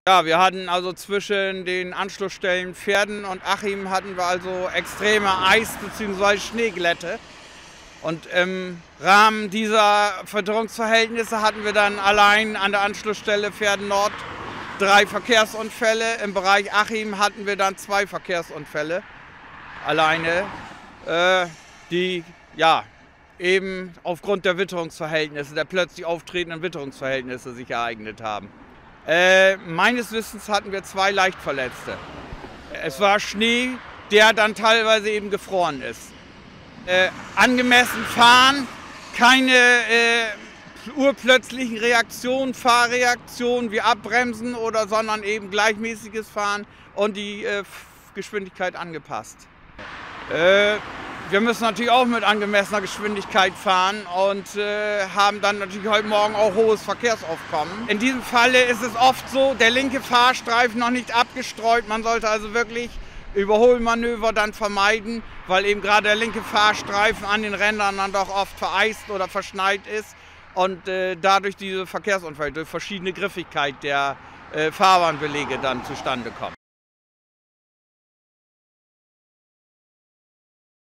Ja, wir hatten also zwischen den Anschlussstellen Verden und Achim hatten wir also extreme Eis- bzw. Schneeglätte. Und im Rahmen dieser Verwitterungsverhältnisse hatten wir dann allein an der Anschlussstelle Verden Nord 3 Verkehrsunfälle. Im Bereich Achim hatten wir dann 2 Verkehrsunfälle alleine, die ja eben aufgrund der Witterungsverhältnisse, der plötzlich auftretenden Witterungsverhältnisse sich ereignet haben. Meines Wissens hatten wir 2 Leichtverletzte. Es war Schnee, der dann teilweise eben gefroren ist. Angemessen fahren, keine urplötzlichen Reaktionen, Fahrreaktionen wie Abbremsen sondern eben gleichmäßiges Fahren und die Geschwindigkeit angepasst. Wir müssen natürlich auch mit angemessener Geschwindigkeit fahren und haben dann natürlich heute Morgen auch hohes Verkehrsaufkommen. In diesem Falle ist es oft so, der linke Fahrstreifen noch nicht abgestreut. Man sollte also wirklich Überholmanöver dann vermeiden, weil eben gerade der linke Fahrstreifen an den Rändern dann doch oft vereist oder verschneit ist und dadurch diese Verkehrsunfälle durch verschiedene Griffigkeit der Fahrbahnbelege dann zustande kommen.